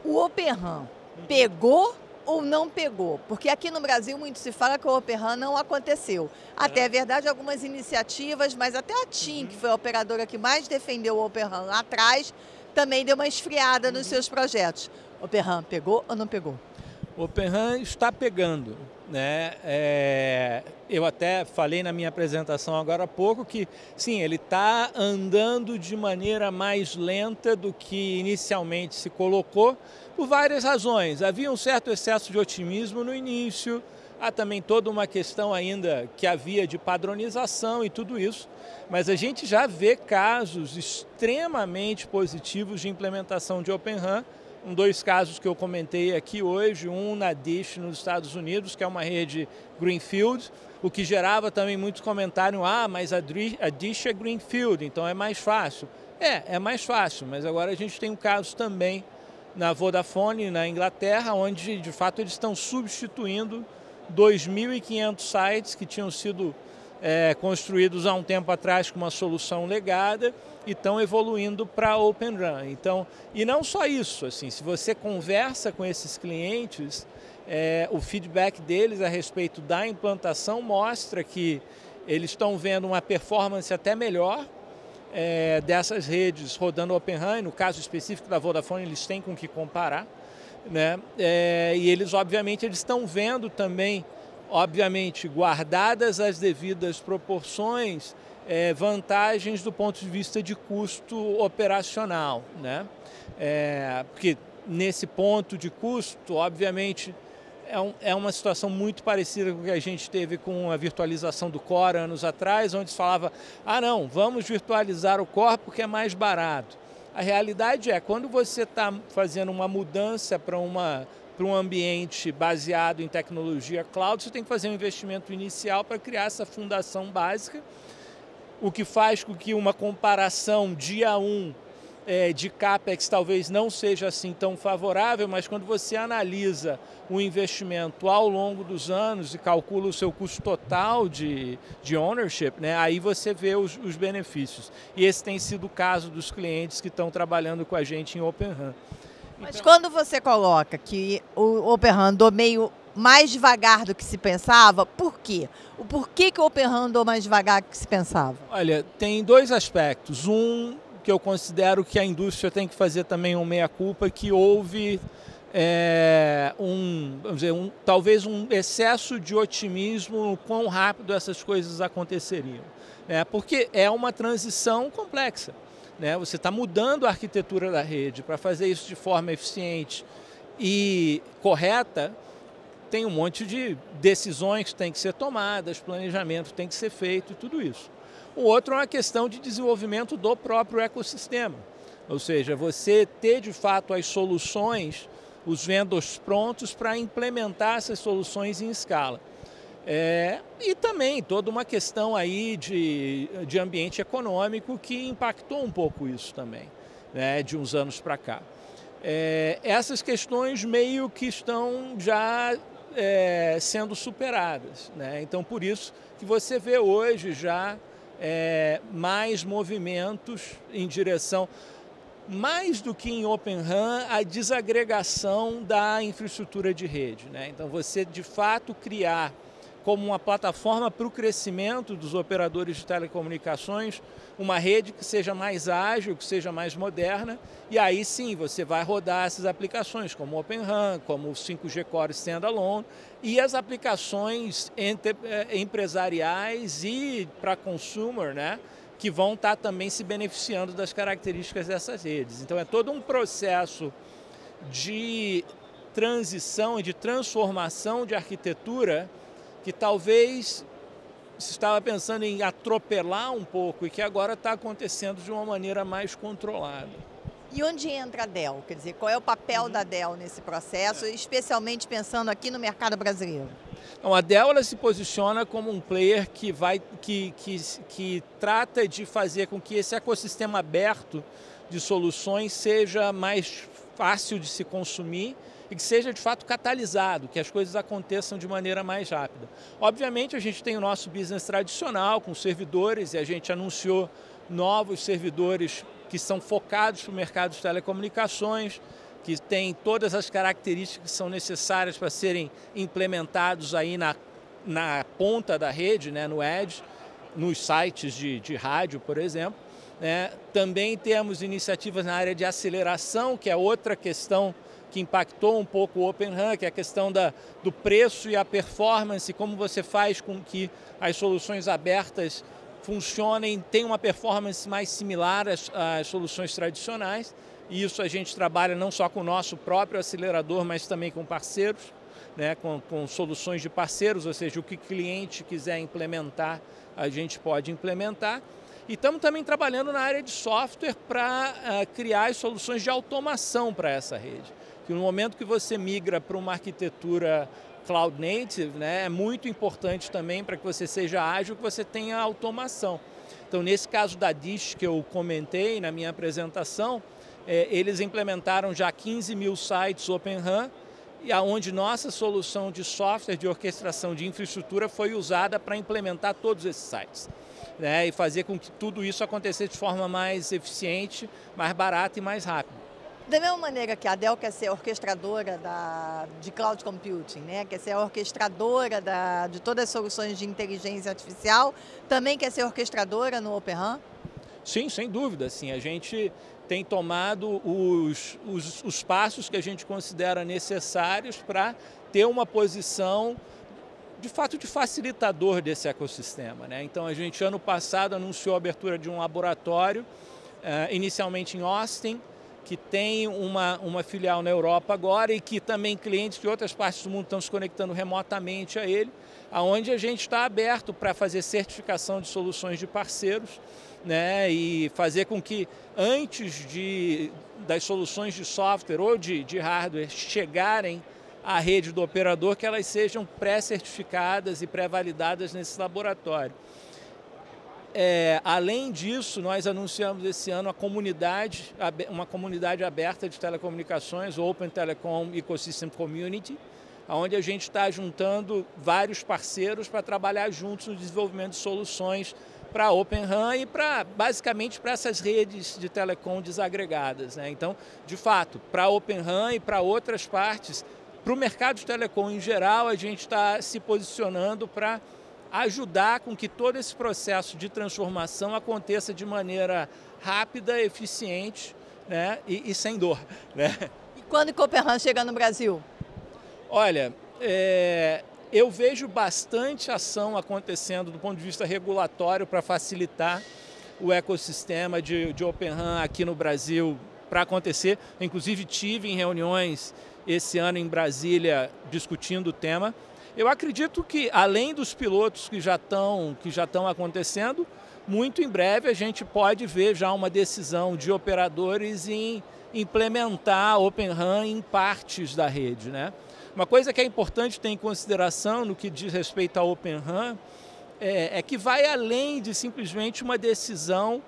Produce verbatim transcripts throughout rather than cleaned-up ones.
O Open-RAN pegou ou não pegou? Porque aqui no Brasil muito se fala que o Open-RAN não aconteceu. Até é verdade, algumas iniciativas, mas até a TIM, que foi a operadora que mais defendeu o Open-RAN lá atrás, também deu uma esfriada nos seus projetos. O Open-RAN pegou ou não pegou? O Open-RAN está pegando, né? É, eu até falei na minha apresentação agora há pouco que, sim, ele está andando de maneira mais lenta do que inicialmente se colocou, por várias razões. Havia um certo excesso de otimismo no início, há também toda uma questão ainda que havia de padronização e tudo isso, mas a gente já vê casos extremamente positivos de implementação de Open-RAN. Um, dois casos que eu comentei aqui hoje, um na Dish nos Estados Unidos, que é uma rede Greenfield, o que gerava também muitos comentários, ah, mas a Dish é Greenfield, então é mais fácil. É, é mais fácil, mas agora a gente tem um caso também na Vodafone, na Inglaterra, onde de fato eles estão substituindo dois mil e quinhentos sites que tinham sido é, construídos há um tempo atrás com uma solução legada e estão evoluindo para Open-RAN. Então, e não só isso, assim, se você conversa com esses clientes, é, o feedback deles a respeito da implantação mostra que eles estão vendo uma performance até melhor é, dessas redes rodando Open-RAN. No caso específico da Vodafone, eles têm com que comparar, né? É, e eles, obviamente, eles estão vendo também, obviamente, guardadas as devidas proporções, É, vantagens do ponto de vista de custo operacional, né? É, porque nesse ponto de custo, obviamente, é, um, é uma situação muito parecida com o que a gente teve com a virtualização do Core anos atrás, onde se falava, ah não, vamos virtualizar o Core porque é mais barato. A realidade é, quando você está fazendo uma mudança para uma para um ambiente baseado em tecnologia cloud, você tem que fazer um investimento inicial para criar essa fundação básica, o que faz com que uma comparação dia um é, de CAPEX talvez não seja assim tão favorável, mas quando você analisa o investimento ao longo dos anos e calcula o seu custo total de, de ownership, né, aí você vê os, os benefícios. E esse tem sido o caso dos clientes que estão trabalhando com a gente em Open-RAN. Mas então, quando você coloca que o Open-RAN andou meio mais devagar do que se pensava, por quê? O porquê que o Open-RAN andou mais devagar do que se pensava? Olha, tem dois aspectos. Um, que eu considero que a indústria tem que fazer também um meia-culpa, que houve é, um, vamos dizer, um, talvez um excesso de otimismo no quão rápido essas coisas aconteceriam, né? Porque é uma transição complexa, né? Você está mudando a arquitetura da rede para fazer isso de forma eficiente e correta. Tem um monte de decisões que têm que ser tomadas, planejamento tem que ser feito e tudo isso. O outro é uma questão de desenvolvimento do próprio ecossistema, ou seja, você ter de fato as soluções, os vendors prontos para implementar essas soluções em escala. É, e também toda uma questão aí de, de ambiente econômico que impactou um pouco isso também, né, de uns anos para cá. É, essas questões meio que estão já É, sendo superadas, né? Então, por isso que você vê hoje já é, mais movimentos em direção, mais do que em Open-RAN, a desagregação da infraestrutura de rede, né? Então, você de fato criar como uma plataforma para o crescimento dos operadores de telecomunicações, uma rede que seja mais ágil, que seja mais moderna, e aí sim você vai rodar essas aplicações como o Open-RAN, como o cinco G Core Standalone, e as aplicações entre, eh, empresariais e para consumer, né, que vão estar também se beneficiando das características dessas redes. Então é todo um processo de transição e de transformação de arquitetura que talvez se estava pensando em atropelar um pouco e que agora está acontecendo de uma maneira mais controlada. E onde entra a Dell? Quer dizer, qual é o papel uhum. da Dell nesse processo, é. especialmente pensando aqui no mercado brasileiro? Então, a Dell ela se posiciona como um player que, vai, que, que, que trata de fazer com que esse ecossistema aberto de soluções seja mais fácil de se consumir e que seja de fato catalisado, que as coisas aconteçam de maneira mais rápida. Obviamente a gente tem o nosso business tradicional com servidores e a gente anunciou novos servidores que são focados para o mercado de telecomunicações, que tem todas as características que são necessárias para serem implementados aí na, na ponta da rede, né, no edge, nos sites de, de rádio, por exemplo. Né? Também temos iniciativas na área de aceleração, que é outra questão que impactou um pouco o Open RAN, que é a questão da, do preço e a performance, como você faz com que as soluções abertas funcionem, tenham uma performance mais similar às, às soluções tradicionais. E isso a gente trabalha não só com o nosso próprio acelerador, mas também com parceiros, né, com, com soluções de parceiros, ou seja, o que o cliente quiser implementar, a gente pode implementar. E estamos também trabalhando na área de software para uh, criar as soluções de automação para essa rede. Que no momento que você migra para uma arquitetura cloud native, né, é muito importante também para que você seja ágil, que você tenha automação. Então, nesse caso da Dish que eu comentei na minha apresentação, é, eles implementaram já quinze mil sites Open RAN, e aonde nossa solução de software de orquestração de infraestrutura foi usada para implementar todos esses sites, né, e fazer com que tudo isso acontecesse de forma mais eficiente, mais barata e mais rápida. Da mesma maneira que a Dell quer ser orquestradora da, de cloud computing, né? Quer ser a orquestradora da, de todas as soluções de inteligência artificial, também quer ser orquestradora no Open RAN? Sim, sem dúvida. Sim. A gente tem tomado os, os, os passos que a gente considera necessários para ter uma posição, de fato, de facilitador desse ecossistema, né? Então, a gente, ano passado, anunciou a abertura de um laboratório, uh, inicialmente em Austin, que tem uma, uma filial na Europa agora e que também clientes de outras partes do mundo estão se conectando remotamente a ele, onde a gente está aberto para fazer certificação de soluções de parceiros, né, e fazer com que antes de, das soluções de software ou de, de hardware chegarem à rede do operador, que elas sejam pré-certificadas e pré-validadas nesse laboratório. É, além disso, nós anunciamos esse ano a comunidade, uma comunidade aberta de telecomunicações, o Open Telecom Ecosystem Community, onde a gente está juntando vários parceiros para trabalhar juntos no desenvolvimento de soluções para Open RAN e para, basicamente, para essas redes de telecom desagregadas, né? Então, de fato, para Open RAN e para outras partes, para o mercado de telecom em geral, a gente está se posicionando para ajudar com que todo esse processo de transformação aconteça de maneira rápida, eficiente, né, e, e sem dor, né? E quando que o Open RAN chega no Brasil? Olha, é, eu vejo bastante ação acontecendo do ponto de vista regulatório para facilitar o ecossistema de, de Open RAN aqui no Brasil para acontecer. Inclusive tive em reuniões esse ano em Brasília discutindo o tema. Eu acredito que, além dos pilotos que já estão que já estão acontecendo, muito em breve a gente pode ver já uma decisão de operadores em implementar Open RAN em partes da rede, né? Uma coisa que é importante ter em consideração no que diz respeito ao Open RAN é, é que vai além de simplesmente uma decisão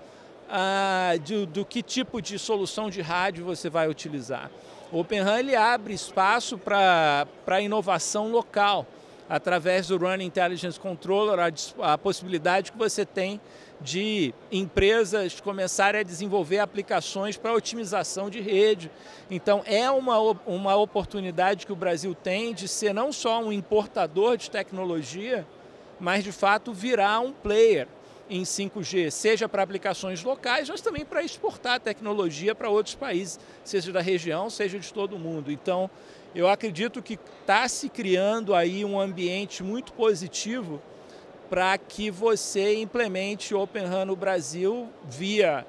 ah, de, do que tipo de solução de rádio você vai utilizar. O Open RAN ele abre espaço para para inovação local, através do Run Intelligence Controller, a, a possibilidade que você tem de empresas começarem a desenvolver aplicações para otimização de rede. Então, é uma, uma oportunidade que o Brasil tem de ser não só um importador de tecnologia, mas, de fato, virar um player em cinco G, seja para aplicações locais, mas também para exportar tecnologia para outros países, seja da região, seja de todo o mundo. Então, eu acredito que está se criando aí um ambiente muito positivo para que você implemente Open RAN no Brasil via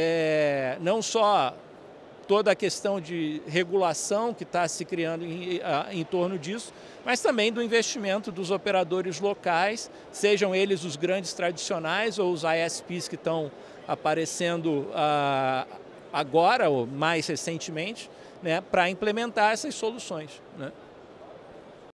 é, não só toda a questão de regulação que está se criando em, em torno disso, mas também do investimento dos operadores locais, sejam eles os grandes tradicionais ou os I S Ps que estão aparecendo ah, agora ou mais recentemente, né, para implementar essas soluções, né?